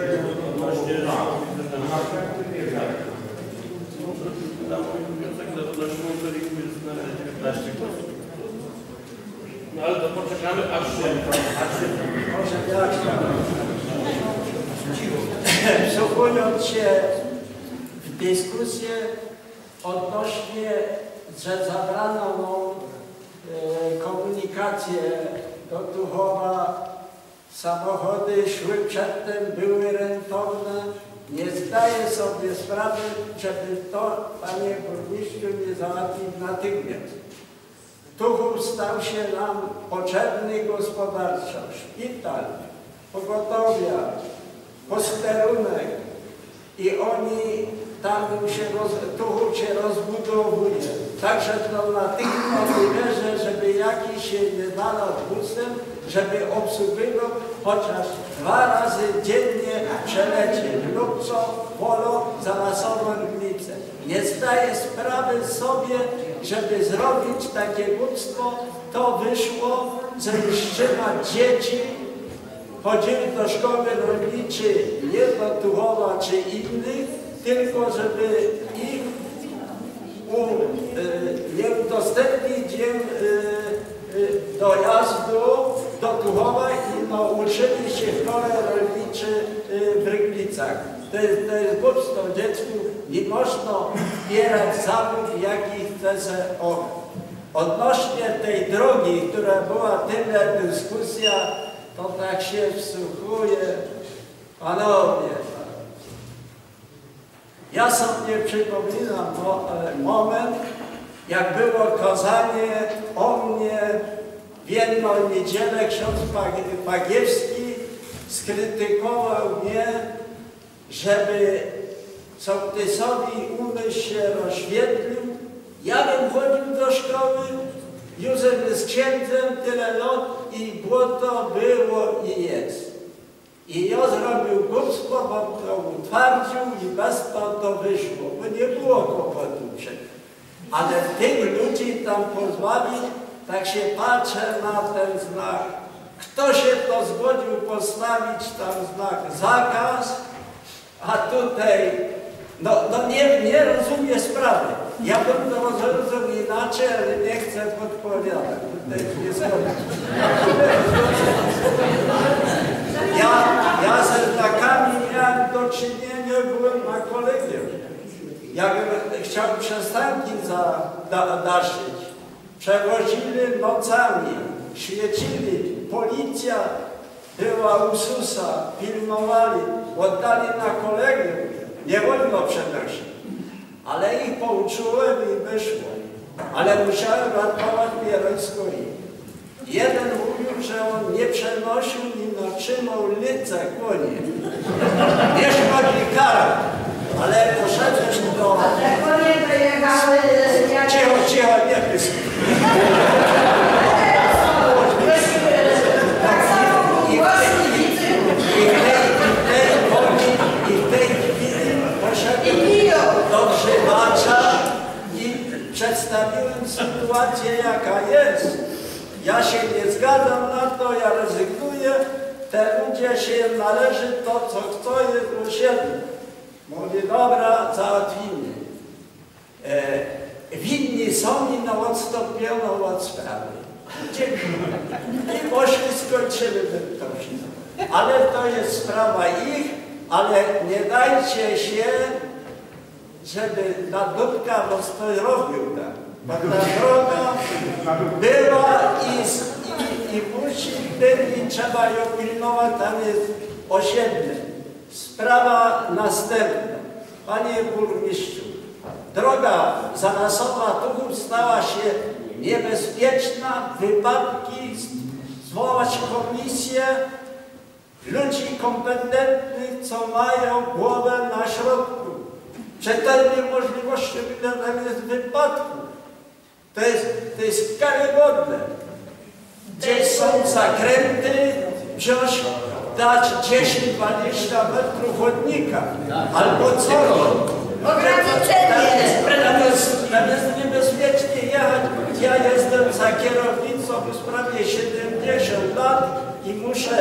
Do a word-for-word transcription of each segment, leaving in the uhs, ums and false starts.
odnośnie na mój wniosek odnośnie monitoringu jest na dziewiętnaście głosów. No ale to poczekamy aż się... Wsłuchując się w dyskusję odnośnie, że zabrano mu e, komunikację do Tuchowa, samochody szły przedtem, były rentowne. Nie zdaję sobie sprawy, żeby to, panie burmistrzu, nie załatwić natychmiast. Tuchów stał się nam potrzebny gospodarczo. Szpital, pogotowia, posterunek i oni tam się, roz, Tuchów się rozbudowuje. Także to natychmiast wierzę, żeby jakiś się nie znalazł busem, żeby obsługiwał chociaż dwa razy dziennie przelecieć lub co polo za masową Rybnicę. Nie zdaję sprawy sobie, żeby zrobić takie głupstwo, to wyszło, żeby wstrzymać dzieci, chodzili do szkoły rolniczej, nie do Tuchowa czy innych, tylko żeby ich u, y, nie udostępnić im y, y, dojazdu do Tuchowa i nauczyli się w szkole rolniczej y, w Rybnicach. To jest, to jest głupstwo dziecku, nie można wybierać zawód, jaki chce se on. Odnośnie tej drogi, która była tyle dyskusja, to tak się wsłuchuje. Panowie, ja sobie przypominam moment, jak było kazanie o mnie w jedną niedzielę. Ksiądz Pagiewski skrytykował mnie, żeby sołtysowi umysł się rozświetlił. Ja bym chodził do szkoły, Józef z księdzem, tyle lat i błoto było i jest. I ja zrobił głupstwo, bo to utwardził i bez to to wyszło, bo nie było kłopotu przed. Ale tych ludzi tam pozbawić, tak się patrzę na ten znak. Kto się to zgodził postawić tam znak zakaz, a tutaj, no, no nie, nie rozumie sprawy. Ja bym to rozumiał inaczej, ale nie chcę podpowiadać. Tutaj nie zgodzę. Ja, ja ze znakami miałem do czynienia, byłem na kolegium. Jak chciał przestanki za, da, daszyć, przewozili nocami, świecili, policja była u susa, pilnowali, oddali na kolegium, nie wolno przenosić. Ale ich pouczyłem i wyszło. Ale musiałem ratować Bierońską. Jeden mówił, że on nie przenosił i natrzymał lyce konie. Nie szkodzi kara, ale poszedłeś do... A te konie dojechały... Cicho, cicho, nie pysk. Tak samo głośnicy. I w tej chwili poszedłem do grzywacza i przedstawiłem sytuację, jaka jest. Ja się nie zgadzam na to, ja rezygnuję, te ludzie się należy to, co chcą, jest osiedle. Mówię, dobra, załatwimy. E, winni są i na odstąpiono od sprawy. I poszli, skończyli to wszystko. Ale to jest sprawa ich, ale nie dajcie się, żeby na Dudka rozrobił tak. Bo ta droga była i, i, i musi być i trzeba ją pilnować, tam jest osiedle. Sprawa następna. Panie burmistrzu, droga zanasowa Tuchów stała się niebezpieczna, wypadki, zwołać komisję ludzi kompetentnych, co mają głowę na środku. Przetarnie możliwości, ile tam jest wypadków. To jest, to jest karygodne. Gdzieś są zakręty, wziąć, dać dziesięć dwadzieścia metrów chodnika. Albo co? Ograniczenie. Tam jest, tam jest niebezpiecznie jechać. Ja jestem za kierownicą w sprawie siedemdziesiąt lat i muszę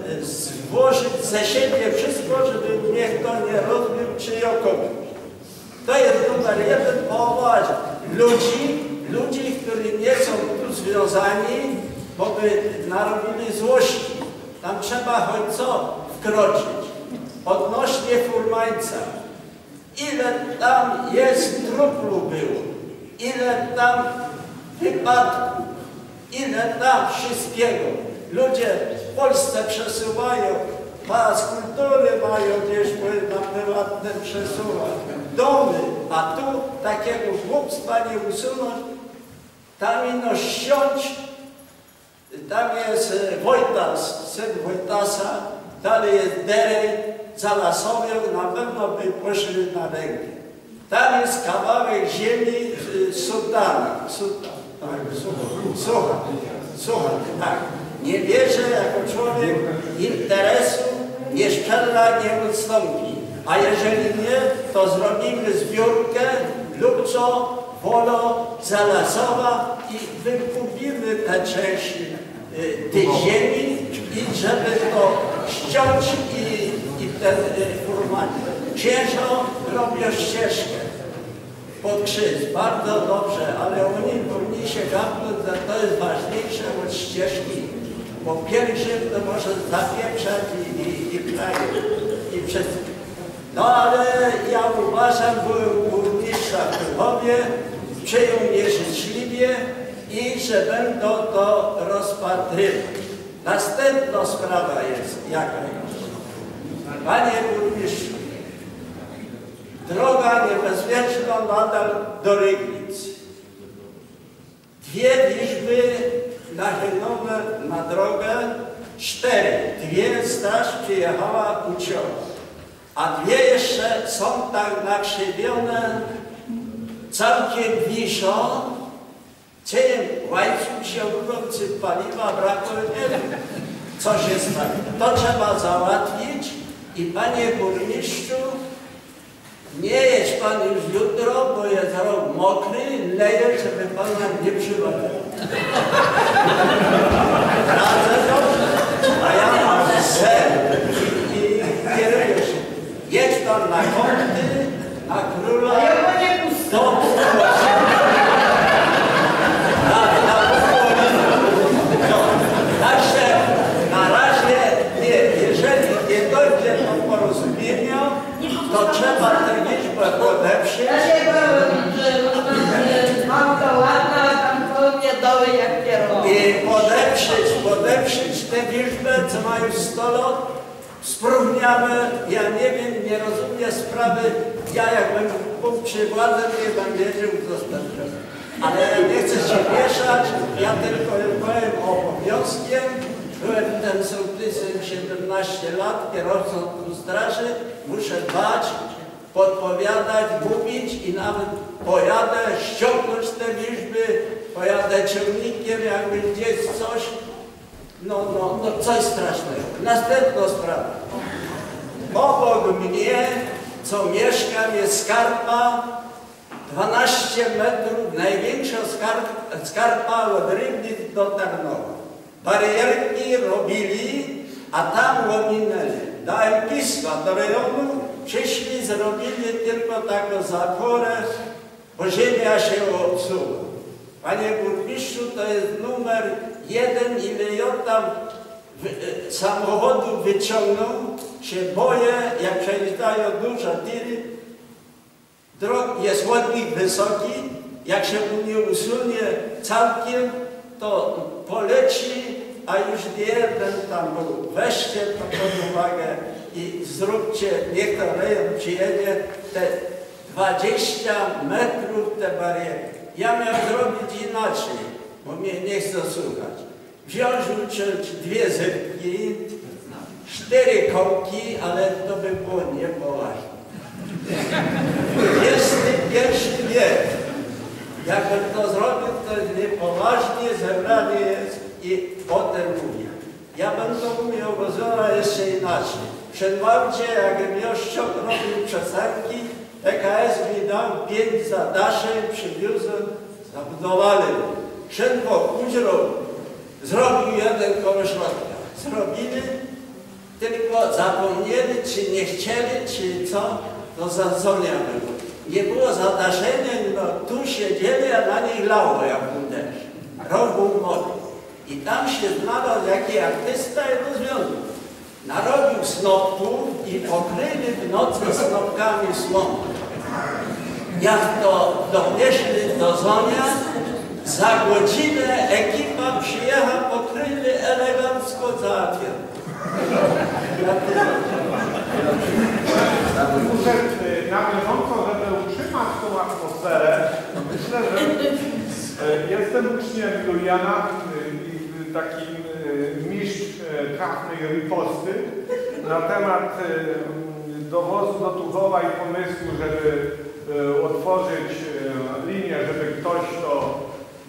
złożyć ze siebie wszystko, żeby mnie kto nie rozbił czy okobił. To jest numer jeden, powołać ludzi, ludzi, którzy nie są tu związani, bo by narobili złości. Tam trzeba choć co wkroczyć. Odnośnie Furmańca. Ile tam jest truplu było, ile tam wypadków, ile tam wszystkiego. Ludzie w Polsce przesuwają, pas kultury mają gdzieś na prywatne przesuwać, domy, a tu takiego głupstwa nie usunąć. Tam ino ściąć, tam jest Wojtas, syn Wojtasa, dalej jest Derej, zalasowią, na pewno by poszli na rękę. Tam jest kawałek ziemi Sultana, Sultan, tak, Sucha, Sucha, tak. Nie bierze jako człowiek interesu, nie szczela, nie odstąpi. A jeżeli nie, to zrobimy zbiórkę lub co, Wolo Zalasowa i wykupimy tę część y, tej ziemi i żeby to ściąć i, i ten y, Furman. Księżo robią ścieżkę pod krzyż, bardzo dobrze, ale oni powinni się kapnąć, że to jest ważniejsze od ścieżki. Bo pielgrzym to może zapieprzać i, i, i kraje, i wszystko. No ale ja uważam, byłem burmistrza w Krychowie, przyjął mnie życzliwie i że będą to rozpatrywać. Następna sprawa jest jaka jest. Panie burmistrzu, droga niebezpieczna nadal do Rygnic. Dwie liczby nachylone na drogę, cztery. Dwie straż przyjechała uciąć, a dwie jeszcze są tak nakrzywione, całkiem wiszą. Czy łańcuch się urwał, czy paliwa brakło, nie wiem, co się stało. To trzeba załatwić i panie burmistrzu, nie jedź pan już jutro, bo jest rok mokry, leje, żeby pana nie przywodził. Radzę dobrze, a ja mam ser i, i kieruję się. Jedź pan na Kąty, na Króla, A ja go nie puszczę. do na, na no, także na razie, nie, jeżeli nie dojdzie do porozumienia, to trzeba tę liczbę podeprzeć. Ja się powiem, że mam to ładne, a tam to mnie doły jak kierowca. I podeprzeć, podeprzeć tę liczbę, co mają sto lat, spróbniamy, ja nie wiem, nie rozumiem sprawy, ja jakbym był przy władzy, nie bym wiedział, co stać. Ale nie chcę się mieszać, ja tylko powiem obowiązkiem. Byłem tym sołtysem siedemnaście lat, kierowcą tu straży, muszę dbać, podpowiadać, mówić i nawet pojadę, ściągnąć te liczby, pojadę ciągnikiem, jakby gdzieś coś, no, no, no coś strasznego. Następna sprawa. Obok mnie, co mieszkam, jest skarpa, dwanaście metrów, największa skarpa, skarpa od Rybnic do Tarnowa. Barierki robili, a tam łominęli. Dałem pisma do rejonu, przyszli, zrobili tylko taką zaporę, bo ziemia się odsuwa. Panie burmistrzu, to jest numer jeden, ile ja tam wy, samochodu wyciągnął, się boję, jak przejeżdżają duże tiry, drog, jest chodnik wysoki, jak się mu nie usunie całkiem, to poleci, a już nie jeden tam był. Weźcie to pod uwagę i zróbcie, niech to rejon przyjedzie, te dwadzieścia metrów te bariery. Ja miałem zrobić inaczej, bo mnie nie chce słuchać. Wziąć, uciąć dwie zębki, cztery kołki, ale to by było niepoważne. dwudziesty pierwszy wiek. Jakbym to zrobił, to jest niepoważnie, zebranie jest i potem mówię. Ja będę umiał Bozora jeszcze inaczej. Przed Wałcie, jak Mieszczok robił przesadki, P K S mi dał pięć za daszem, przywiózłem, zabudowali. Szedł po Kuźrą, zrobił jeden koło środka. Zrobili tylko zapomnieli, czy nie chcieli, czy co, to za co nie było. Nie było zadaszenia, no tu siedzieli, a na nich lało jak uderz. Rok był młody. I tam się znalazł jakiś artysta i rozwiązał. Narobił snopków i pokryli w nocy snopkami słomu. Jak to donieśli do Zonia, za godzinę ekipa przyjechała, pokryli elegancko załatwione. Muszę na bieżąco, żeby utrzymać tą atmosferę, myślę, że jestem uczniem Juliana i taki mistrz trafnej riposty na temat dowozu do Tuchowa i pomysłu, żeby otworzyć linię, żeby ktoś to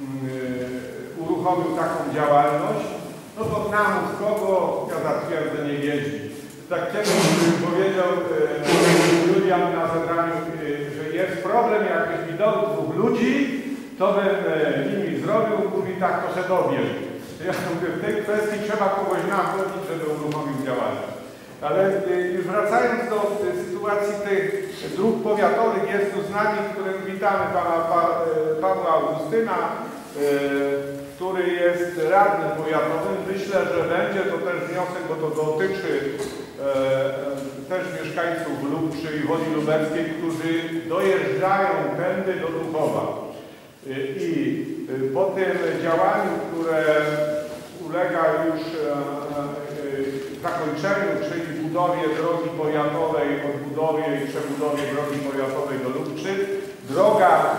uruchomił taką działalność. No to namów kogo, ja zatwierdzę, nie jeździ. Tak kiedyś powiedział e, Julian na zebraniu, e, że jest problem, jakbyś mi dał dwóch ludzi, to bym e, nimi zrobił, mówi tak, to się dowierz. Ja mówię, w tej kwestii trzeba kogoś nachodzić, żeby uruchomił działalność. Ale e, już wracając do e, sytuacji tych dróg powiatowych, jest tu z nami, którym witamy pana pa, e, Pawła Augustyna, e, który jest radnym powiatowym. Myślę, że będzie to też wniosek, bo to dotyczy e, też mieszkańców Lubczy i Woli Lubelskiej, którzy dojeżdżają tędy do Tuchowa. E, I e, po tym działaniu, które ulega już e, e, zakończeniu, czyli budowie drogi powiatowej, odbudowie i przebudowie drogi powiatowej do Lubczy, droga e,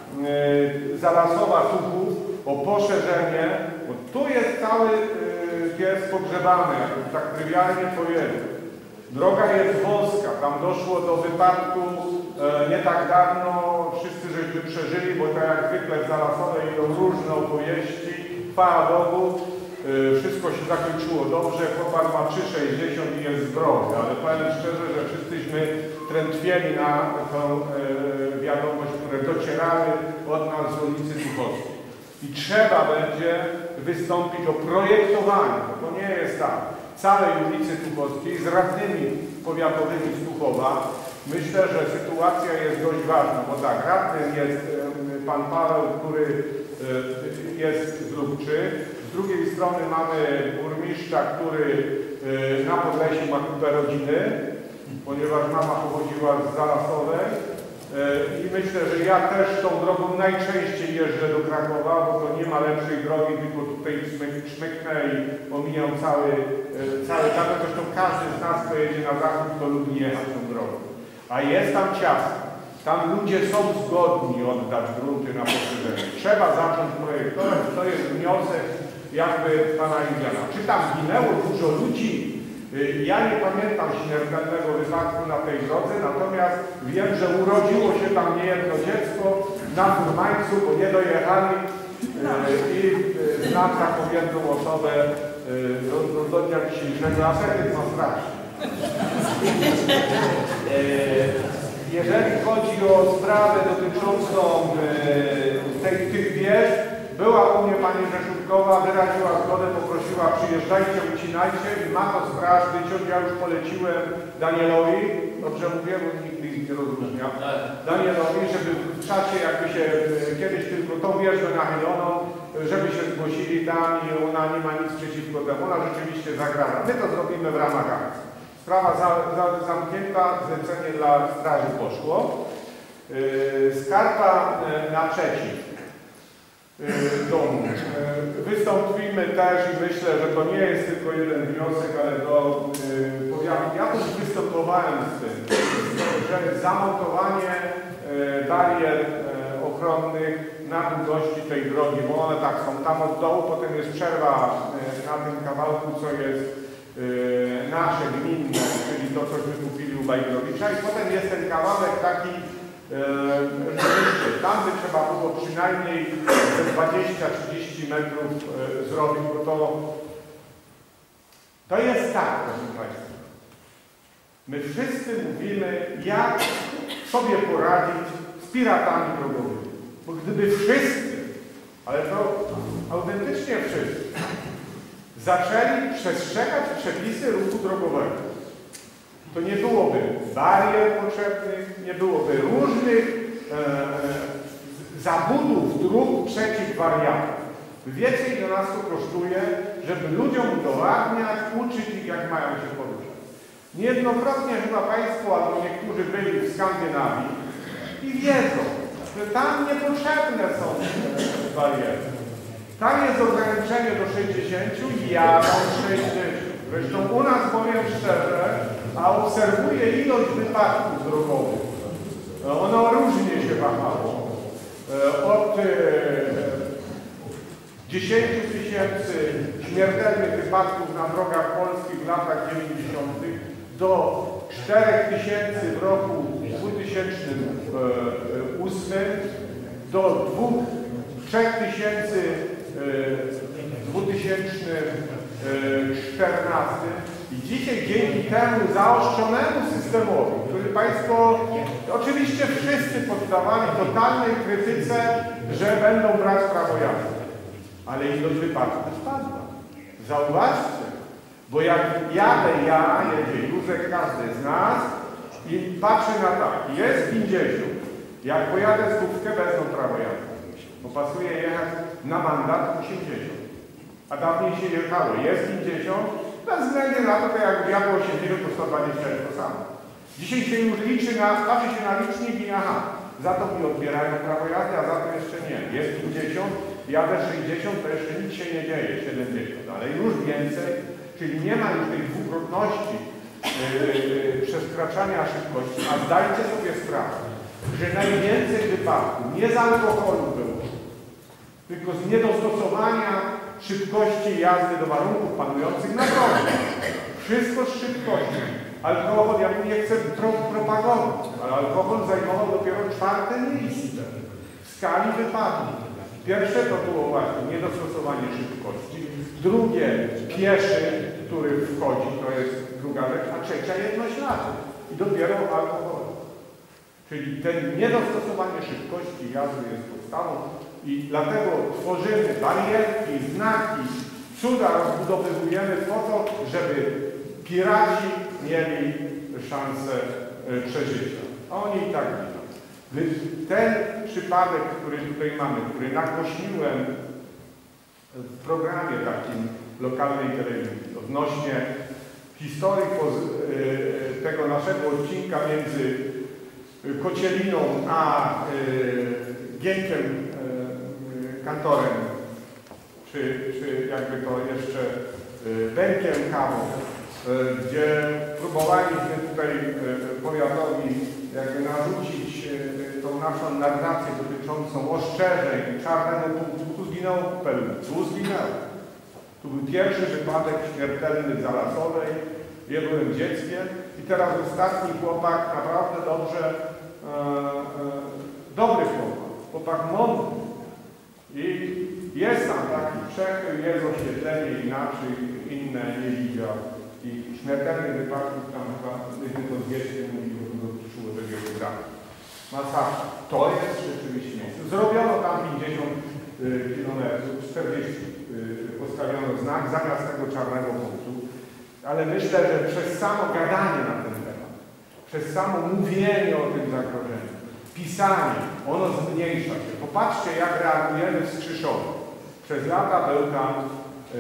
zalasowa Tuchów o poszerzenie, bo tu jest cały y, pies pogrzebany, jakby tak trywialnie powiedział. Droga jest wąska, tam doszło do wypadku e, nie tak dawno, wszyscy żeśmy przeżyli, bo tak jak zwykle w Zalasowej są różne opowieści, chwała Bogu, y, wszystko się zakończyło dobrze, chłopak ma trzy sześćdziesiąt i jest zdrowy, ale powiem szczerze, że wszyscyśmy trętwieli na tą y, wiadomość, które docierały od nas z ulicy Tuchowskiej. I trzeba będzie wystąpić o projektowanie, bo to nie jest tak, całej ulicy Tuchowskiej z radnymi powiatowymi z Tuchowa. Myślę, że sytuacja jest dość ważna, bo tak, radnym jest pan Paweł, który jest z Lubczy. Z drugiej strony mamy burmistrza, który na Podlesiu ma kupę rodziny, ponieważ mama pochodziła z Zalasowej. I myślę, że ja też tą drogą najczęściej jeżdżę do Krakowa, bo to nie ma lepszej drogi, tylko tutaj szmyknę i omijam cały, cały tam. Zresztą każdy z nas, kto jedzie na zachód, to lubi jechać tą drogą. A jest tam ciasno. Tam ludzie są zgodni oddać grunty na poszerzenie. Trzeba zacząć projektować. To jest wniosek jakby pana Juliana. Czy tam ginęło dużo ludzi? Ja nie pamiętam śmiertelnego wypadku na tej drodze, natomiast wiem, że urodziło się tam niejedno dziecko na Furmańcu, bo nie dojechali i znam taką jedną osobę do, do, do dnia dzisiejszego, a apetyt ma straszny. Jeżeli chodzi o sprawę dotyczącą tej, tych wież, była u mnie pani Rzeszutkowa, wyraziła zgodę, poprosiła, przyjeżdżajcie, ucinajcie i ma to straż wyciąć. Ja już poleciłem Danielowi, dobrze mówię, bo nikt nie rozróżnia, Danielowi, żeby w czasie jakby się kiedyś tylko tą wieżę nachyloną, żeby się zgłosili tam i ona nie ma nic przeciwko temu, ona rzeczywiście zagrana. My to zrobimy w ramach akcji. Sprawa za, za, zamknięta, zlecenie dla straży poszło. Yy, skarpa yy, naprzeciw domu. Wystąpimy też i myślę, że to nie jest tylko jeden wniosek, ale do yy, powiatu. Ja też występowałem z tym, że zamontowanie yy, barier yy, ochronnych na długości tej drogi, bo one tak są tam od dołu, potem jest przerwa yy, na tym kawałku, co jest yy, nasze, gminne, czyli to, cośmy kupili u Bajgrowicza, i potem jest ten kawałek taki rzeczywiście, tam by trzeba było przynajmniej dwadzieścia trzydzieści metrów e, zrobić, bo to, to jest tak, proszę Państwa. My wszyscy mówimy, jak sobie poradzić z piratami drogowymi. Bo gdyby wszyscy, ale to autentycznie wszyscy, zaczęli przestrzegać przepisy ruchu drogowego. To nie byłoby barier potrzebnych, nie byłoby różnych e, zabudów dróg przeciw wariatom. Więcej do nas to kosztuje, żeby ludziom udowadniać, uczyć ich, jak mają się poruszać. Niejednokrotnie chyba Państwo albo niektórzy byli w Skandynawii i wiedzą, że tam niepotrzebne są bariery. Tam jest ograniczenie do sześćdziesięciu i jadą sześćdziesiąt. Zresztą u nas, powiem szczerze, a obserwuję ilość wypadków drogowych. Ono różnie się wahało. Od dziesięciu tysięcy śmiertelnych wypadków na drogach polskich w latach dziewięćdziesiątych do czterech tysięcy w roku dwutysięcznym ósmym do trzech tysięcy w dwutysięcznym czternastym i dzisiaj dzięki temu zaostrzonemu systemowi, który Państwo oczywiście wszyscy poddawali totalnej krytyce, że będą brać prawo jazdy. Ale ilość wypadków spadła. Zauważcie, bo jak jadę ja, jedzie Józek, każdy z nas i patrzy na tak, jest pięćdziesiąt, jak pojadę stówkę, wezmą prawo jazdy, bo pasuje jechać na mandat osiemdziesiąt, a dawniej się jechało, jest pięćdziesiąt, bez względu na to, jak wjadło osiemdziesiąt, to sto dwadzieścia jest to samo. Dzisiaj się już liczy na, patrzy się na licznik i aha, za to mi odbierają prawo jazdy, a za to jeszcze nie. Jest pięćdziesiąt, jadę sześćdziesiąt, to jeszcze nic się nie dzieje, siedemdziesiąt, ale już więcej, czyli nie ma już tej dwukrotności yy, przekraczania szybkości, a zdajcie sobie sprawę, że najwięcej wypadków nie z alkoholu było, tylko z niedostosowania szybkości jazdy do warunków panujących na drodze. Wszystko z szybkością. Alkohol, ja nie chcę pro, propagować, ale alkohol zajmował dopiero czwarte miejsce w skali wypadków. Pierwsze to było właśnie niedostosowanie szybkości, drugie pieszy, który wchodzi, to jest druga rzecz, a trzecia jednoślady i dopiero alkohol. Czyli ten niedostosowanie szybkości jazdy jest podstawą i dlatego tworzymy barierki, znaki, cuda rozbudowujemy po to, żeby piraci mieli szansę przeżycia. A oni i tak widzą. Ten przypadek, który tutaj mamy, który nagłośniłem w programie takim lokalnej telewizji odnośnie historii tego naszego odcinka między Kocieliną a Gienkiem Kantorem, czy, czy jakby to jeszcze Benkiem Kawą, gdzie próbowaliśmy tutaj powiatowi jakby narzucić tą naszą narrację dotyczącą ostrzeżeń czarnego punktu. Tu zginęło kupę ludzi, tu zginęło. Tu był pierwszy wypadek śmiertelny w Zalasowej, ja byłem dzieckiem i teraz ostatni chłopak, naprawdę dobrze, e, e, dobry chłopak, chłopak mądry. I jest tam taki przechył, jest oświetlenie inaczej, inne nie widział. I śmiertelnych wypadków tam chyba tylko dwieście mówi, bo to dotyczyło tego gramy. Masakra. To jest rzeczywiście. Zrobiono tam pięćdziesiąt kilometrów, czterdzieści postawiono znak zamiast tego czarnego punktu. Ale myślę, że przez samo gadanie na ten temat, przez samo mówienie o tym zagrożeniu, pisanie, ono zmniejsza się. Popatrzcie, jak reagujemy w Skrzyszowie. Przez lata był tam e,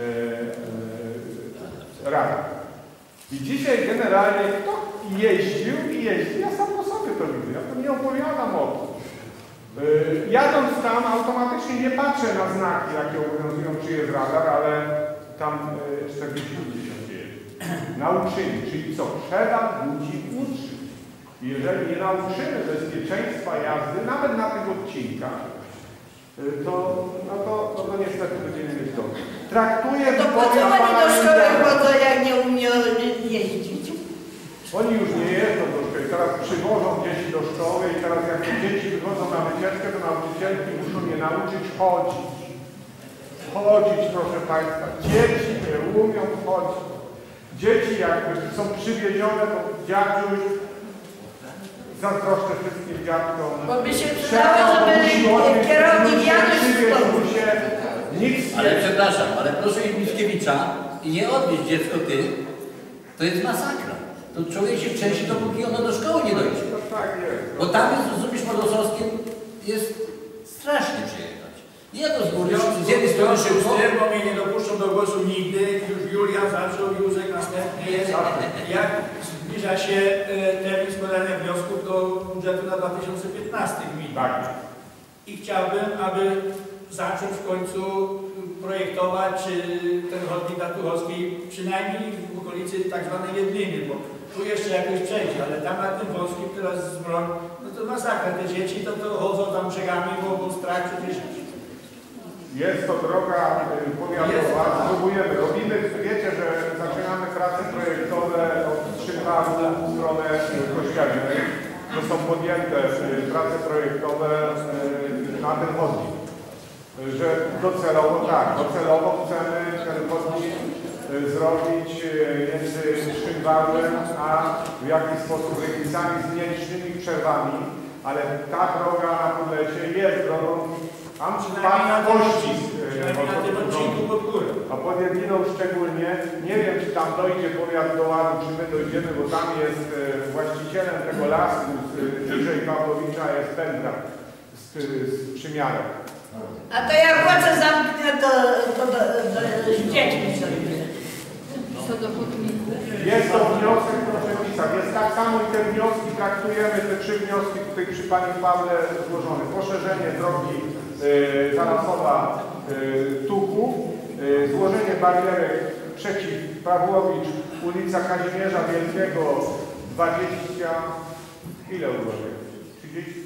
e, radar. I dzisiaj generalnie kto jeździł i jeździ, ja sam po sobie to widzę, ja to nie opowiadam o tym. Yy, jadąc tam automatycznie nie patrzę na znaki, jakie obowiązują, czy jest radar, ale tam yy, czterdzieści pięćdziesiąt jeździ. Nauczyli, czyli co? Trzeba ludzi uczyć. I jeżeli nie nauczymy bezpieczeństwa jazdy, nawet na tych odcinkach, yy, to, no to, no to niestety będziemy mieć dobrze. Traktuję... To po co oni do szkoły chodzą, jak nie umieją jeździć? Oni już nie jeżdżą do szkoły, teraz przywożą dzieci do szkoły i teraz jak dzieci wychodzą na wycieczkę, to nauczycielki muszą je nauczyć chodzić. Chodzić, proszę Państwa. Dzieci nie umią chodzić. Dzieci jakby są przywiezione, to dziadziuś, zazdroszczę wszystkim dziadkom. Bo by się przydało, żeby kierownik Janusz Nikt Ale przepraszam, ale proszę Mickiewicza, i nie odwieźć dziecko ty, to jest masakra. To człowiek się części, dopóki ono do szkoły nie dojdzie. Tak jest. Bo tam jest, rozumiesz, pod Ostrowskiem jest strasznie przyjechać. Ja to z góry, z jednej strony szybko. Bo mnie nie dopuszczą do głosu nigdy, już Julia zaczął, Józek następny jest. Jak zbliża się termin składania wniosków do budżetu na dwa tysiące piętnasty gmin. Tak. I chciałbym, aby zacząć w końcu projektować ten chodnik na Tuchowskiej, przynajmniej w okolicy tak zwanej Jedliny, bo tu jeszcze jakoś przejdzie, ale tam na tym wąskim teraz z broń, no to masakra, te dzieci to, to chodzą tam brzegami, bo, bo strach przecież. Jest to droga powiatowa, spróbujemy, robimy, wiecie, że zaczynamy prace projektowe od Szynwaru w stronę Kościelnej, że są podjęte prace projektowe na ten chodnik. Że docelowo, tak, docelowo chcemy ten chodnik zrobić między Szynwałem a w jakiś sposób Legnicami z mniejszymi przerwami, ale ta droga na Podlesie jest drogą, tam Przynajmniej na tym odcinku, przynajmniej na tym odcinku pod górę. A pod Jedliną szczególnie, nie wiem czy tam dojdzie powiat do ładu, czy my dojdziemy, bo tam jest właścicielem tego lasu, bliżej Pawłowicza jest Pędra z, z Przymiarem. A to jak władze zamknę, to, to, to, to z dziećmi sobie. Co do chodniku? Jest to wniosek, proszę pisać. Jest tak samo i te wnioski traktujemy, te trzy wnioski tutaj przy Panie Pawle złożone. Poszerzenie drogi y, Zalasowa y, Tuków, y, złożenie barierek przeciw Pawłowicz, ulica Kazimierza Wielkiego dwadzieścia, ile ułożeń? trzydzieści?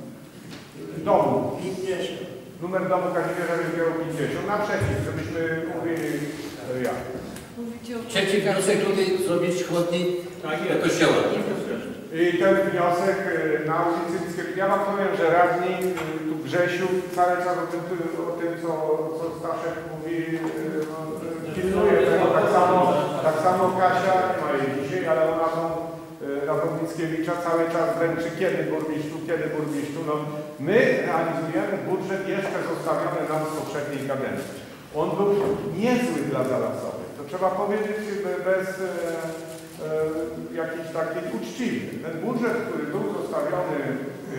Domu. pięćdziesiąt. Numer domu Kazimierza Wielkiego pięćdziesiąt. Naprzeciw, żebyśmy mówili y, jak. Trzeci wniosek tutaj zrobić chodnik do kościoła. I ten wniosek na ulicy Wickiego. Ja wam powiem, że radni tu Grzesiu cały czas o tym, o tym co, co Staszek mówi, no, pilnuje tego. Tak samo, tak samo Kasia, nie ma jej dzisiaj, ale ona tą Radom Mickiewicza cały czas wręczy kiedy burmistrzu, kiedy burmistrzu. No, my realizujemy budżet jeszcze zostawiony nam z poprzedniej kadencji. On był niezły dla Zalasowych. To trzeba powiedzieć bez e, e, jakiejś takiej uczciwy. Ten budżet, który był zostawiony e,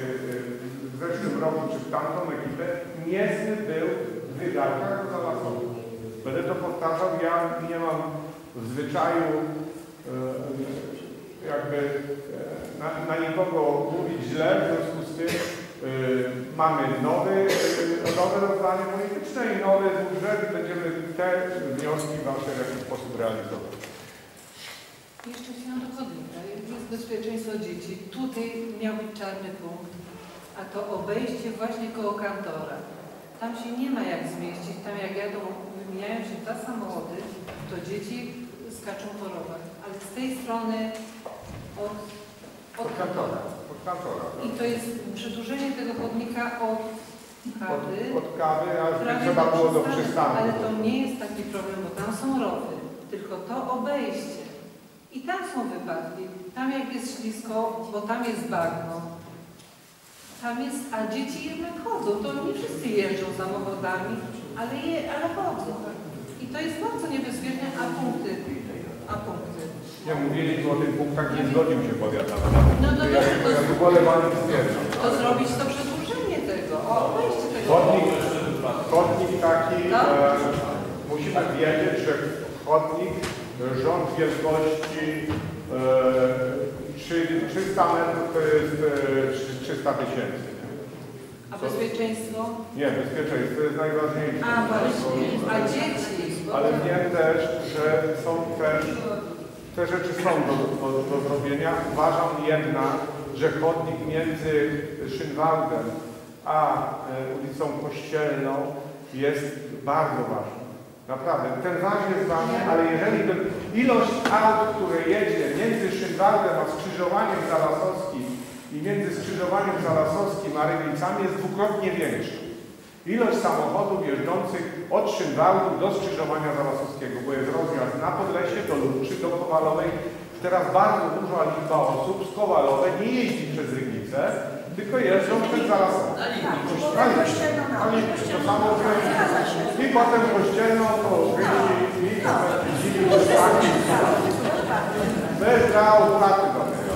w zeszłym roku czy w tamtą ekipę, niezły był w wydatkach do Zalasowych. Będę to powtarzał, ja nie mam w zwyczaju e, jakby e, na, na nikogo mówić źle, w związku z tym Yy, mamy nowy, yy, nowe rozdanie polityczne i nowy budżet. Będziemy te wnioski Wasze w jakiś sposób realizować. Jeszcze chciałam do chodnika. Jest bezpieczeństwo dzieci. Tutaj miał być czarny punkt, a to obejście właśnie koło kantora. Tam się nie ma jak zmieścić. Tam jak jadą, wymieniają się dwa samochody, to dzieci skaczą po rowach. Ale z tej strony od, od kantora. I to jest przedłużenie tego chodnika od kawy. Od, od kawy, aż trzeba było do przystanku. Ale to nie jest taki problem, bo tam są rowy, tylko to obejście. I tam są wypadki. Tam jak jest ślisko, bo tam jest bagno. Tam jest, a dzieci jednak chodzą. To nie wszyscy jeżdżą samochodami, ale, je, ale chodzą. I to jest bardzo niebezpieczne, a punkty. A punkty. Nie mówiliśmy o tych punktach, nie zgodził się powiat nawet. No to, ja, to, ja tu wolę Wam stwierdzam. to zrobić to przedłużenie tego, o obejście tego. Chodnik, chodnik taki, No. e, musimy wiedzieć, że chodnik rząd wielkości e, trzysta metrów to jest e, trzysta tysięcy. A bezpieczeństwo? Nie, bezpieczeństwo jest najważniejsze. A właśnie, a dzieci? Ale wiem też, że są też, te rzeczy są do, do, do zrobienia. Uważam jednak, że chodnik między Szynwaldem a e, ulicą Kościelną jest bardzo ważny. Naprawdę, ten waż jest ważny, ale jeżeli to, ilość aut, które jedzie między Szynwaldem a skrzyżowaniem Zalasowskim i między skrzyżowaniem Zalasowskim a Ryglicami jest dwukrotnie większa. Ilość samochodów jeżdżących od Szynwaldu do skrzyżowania Zalasowskiego, bo jest rozjazd na Podlesie, do Lubczy, do Kowalowej. Teraz bardzo duża liczba osób z Kowalowej nie jeździ przez Ryglicę, tylko jeżdżą przez Zalasowską. I potem Kościelną, to Rygli, Bez dla opłaty do tego.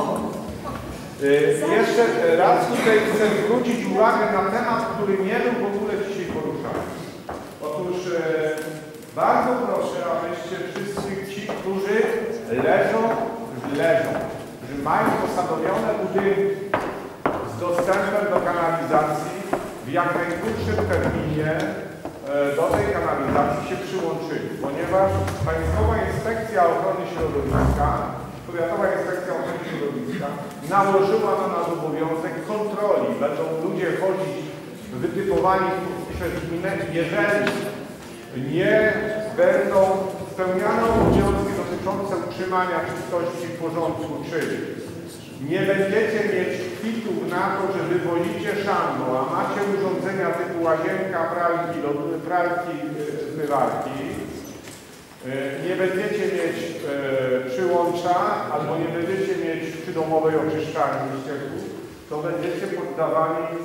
Jeszcze raz tutaj chcę zwrócić uwagę na temat, który nie był w ogóle dzisiaj poruszany. Otóż e, bardzo proszę, abyście wszyscy ci, którzy leżą, leżą, którzy mają posadowione budynki z dostępem do kanalizacji, w jak najkrótszym terminie e, do tej kanalizacji się przyłączyli, ponieważ Państwowa Inspekcja Ochrony Środowiska, Powiatowa Inspekcja Ochrony Środowiska nałożyła na nas obowiązek kontroli. Będą ludzie chodzić wytypowani przez gminę, jeżeli nie będą spełniane obowiązki dotyczące utrzymania czystości i porządku, czyli nie będziecie mieć kwitów na to, że wywozicie szambo, a macie urządzenia typu łazienka, pralki, pralki, zmywarki, nie będziecie mieć e, przyłącza, albo nie będziecie mieć przydomowej oczyszczalni ścieków, to będziecie poddawani e,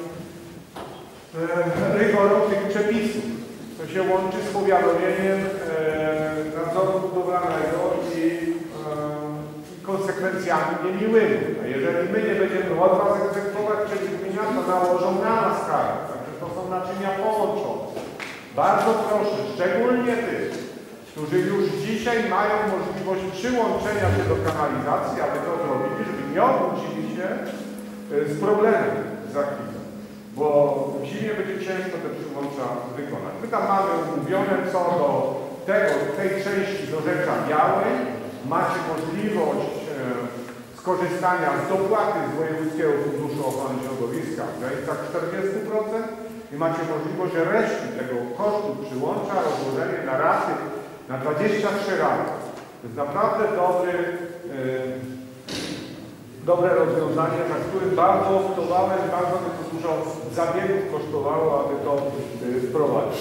rygorom tych przepisów. To się łączy z powiadomieniem e, nadzoru budowlanego i e, konsekwencjami niemiłymi. A jeżeli my nie będziemy od was egzekwować przez gmina, to nałożą na nas karę. Także to są naczynia połączone. Bardzo proszę, szczególnie tych, którzy już dzisiaj mają możliwość przyłączenia się do kanalizacji, aby to zrobili, żeby nie obrócili się z problemem za chwilę. Bo w zimie będzie ciężko te przyłącza wykonać. My tam mamy umówione co do tego, tej części do Rzecza Białej. Macie możliwość e, skorzystania z dopłaty z Wojewódzkiego Funduszu Ochrony Środowiska w granicach czterdziestu procent i macie możliwość reszty tego kosztu przyłącza rozłożenie na raty na dwadzieścia trzy raty. To jest naprawdę dobry, e, dobre rozwiązanie, na którym bardzo optowałem, bardzo dużo zabiegów kosztowało, aby to e, wprowadzić.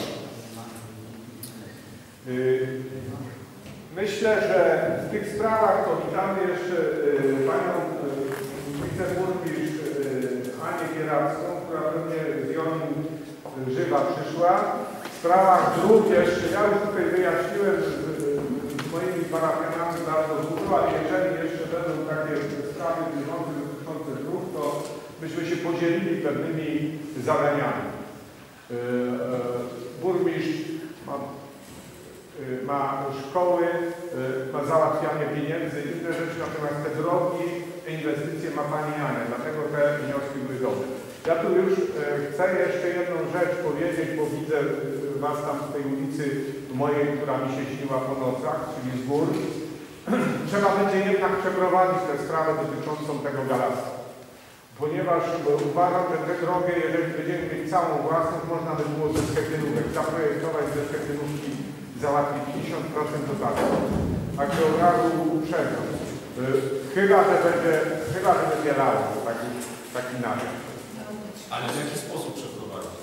E, myślę, że w tych sprawach to witamy jeszcze e, panią e, wiceburmistrz e, Anię Gieracką, która pewnie z Jonu żywa przyszła. W sprawach dróg jeszcze, ja już tutaj wyjaśniłem z, z moimi parafianami bardzo dużo, ale jeżeli jeszcze będą takie sprawy bieżące dotyczące dróg, to myśmy się podzielili pewnymi zadaniami. Yy, yy, burmistrz ma, yy, ma szkoły, yy, ma załatwianie pieniędzy i inne rzeczy, natomiast te drogi, te inwestycje ma pani Ania, dlatego te wnioski były dobre. Ja tu już e, chcę jeszcze jedną rzecz powiedzieć, bo widzę e, was tam w tej ulicy mojej, która mi się śniła po nocach, czyli z gór. Trzeba będzie jednak przeprowadzić tę sprawę dotyczącą tego galastwa. Ponieważ bo uważam, że tę drogę, jeżeli będziemy mieć całą własność, można by było ze schetynówek zaprojektować, ze schetynówki załatwić pięćdziesiąt procent dotacji. Także od razu uprzedzam. E, chyba, że będzie, chyba, że będzie lało, taki, taki nawias. Ale w jaki sposób przeprowadzić?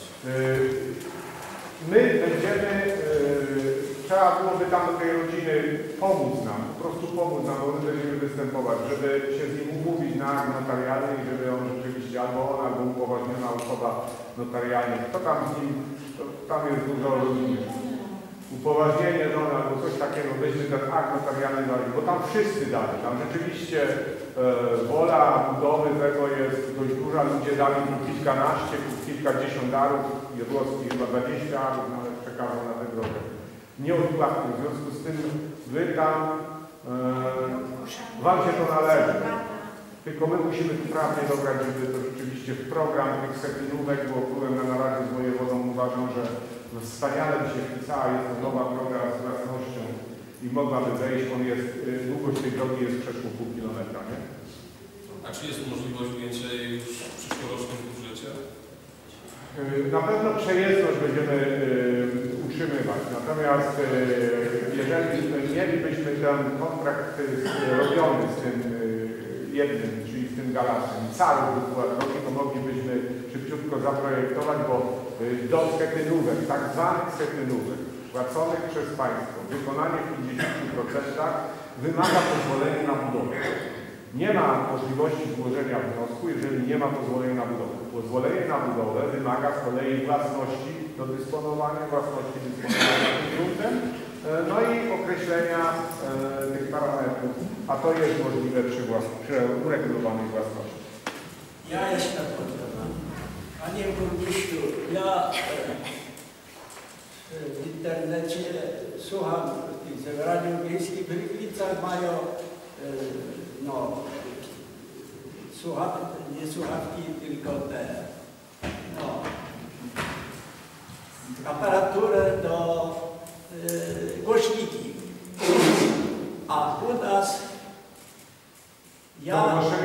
My będziemy, trzeba byłoby tam do tej rodziny pomóc nam, po prostu pomóc nam, bo my będziemy występować, żeby się z nim umówić na akt notarialny i żeby on rzeczywiście, albo on, albo upoważniona osoba notarialna, kto tam z nim, tam jest dużo rodziny. Upoważnienie żony albo coś takiego, byśmy ten akt notarialny dali, bo tam wszyscy dali, tam rzeczywiście e, wola budowy tego jest dość duża, ludzie dali tu kilkanaście, kilkadziesiąt arów, Jedłowski chyba dwadzieścia arów nawet przekazał na tę drogę. Nieodpłatnie, w związku z tym wy tam, e, wam się to należy. Tylko my musimy tu prawnie dobrać, żeby to rzeczywiście w program tych schetynówek, bo byłem na naradzie z wojewodą, uważam, że wspaniale by się wpisała, jest to nowa droga z własnością i mogłaby wejść, on jest, długość tej drogi jest przeszło pół kilometra, nie? A czy jest możliwość ujęcia jej już w przyszłorocznym budżecie? Na pewno przejezdność będziemy utrzymywać, natomiast jeżeli mielibyśmy ten kontrakt robiony z tym jednym, czyli z tym galasem, cały wykład drogi, to moglibyśmy szybciutko zaprojektować, bo do schetynówek, tak zwanych schetynówek, płaconych przez państwo, wykonanie w pięćdziesięciu procentach wymaga pozwolenia na budowę. Nie ma możliwości złożenia wniosku, jeżeli nie ma pozwolenia na budowę. Pozwolenie na budowę wymaga z kolei własności do dysponowania, własności dysponowania tym gruntem no i określenia e, tych parametrów, a to jest możliwe przy, włas przy uregulowanej własności. Ja jestem potrzebny. Panie burmistrzu, ja e, w internecie słucham w Radiu Miejskim w Rybnicach mają e, no, słuchawki, nie słuchawki, tylko te no, aparaturę do e, głośniki. A u nas ja